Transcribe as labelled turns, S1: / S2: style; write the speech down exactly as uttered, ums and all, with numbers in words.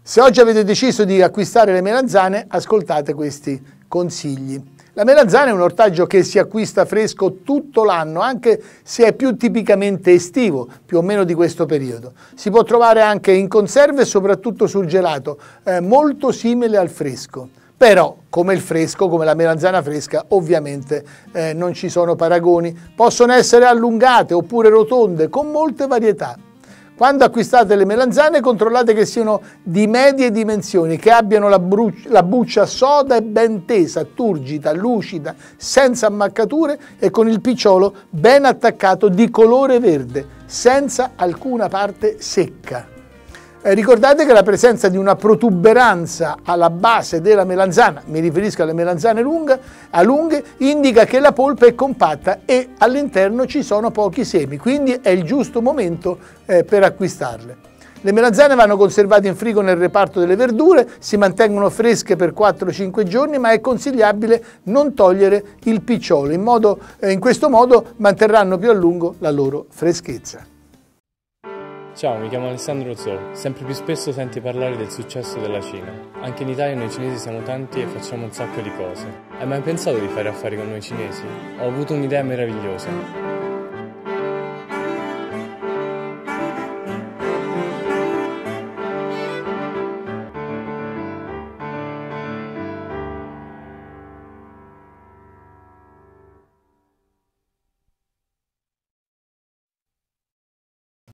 S1: Se oggi avete deciso di acquistare le melanzane, ascoltate questi consigli. La melanzana è un ortaggio che si acquista fresco tutto l'anno, anche se è più tipicamente estivo, più o meno di questo periodo. Si può trovare anche in conserve e soprattutto surgelato, eh, molto simile al fresco. Però, come il fresco, come la melanzana fresca, ovviamente eh, non ci sono paragoni. Possono essere allungate oppure rotonde, con molte varietà. Quando acquistate le melanzane controllate che siano di medie dimensioni, che abbiano la, la buccia soda e ben tesa, turgida, lucida, senza ammaccature e con il picciolo ben attaccato di colore verde, senza alcuna parte secca. Eh, ricordate che la presenza di una protuberanza alla base della melanzana, mi riferisco alle melanzane lunghe, a lunghe, indica che la polpa è compatta e all'interno ci sono pochi semi, quindi è il giusto momento eh, per acquistarle. Le melanzane vanno conservate in frigo nel reparto delle verdure, si mantengono fresche per quattro cinque giorni, ma è consigliabile non togliere il picciolo, in, modo, eh, in questo modo manterranno più a lungo la loro freschezza.
S2: Ciao, mi chiamo Alessandro Zhou. Sempre più spesso senti parlare del successo della Cina. Anche in Italia noi cinesi siamo tanti e facciamo un sacco di cose. Hai mai pensato di fare affari con noi cinesi? Ho avuto un'idea meravigliosa.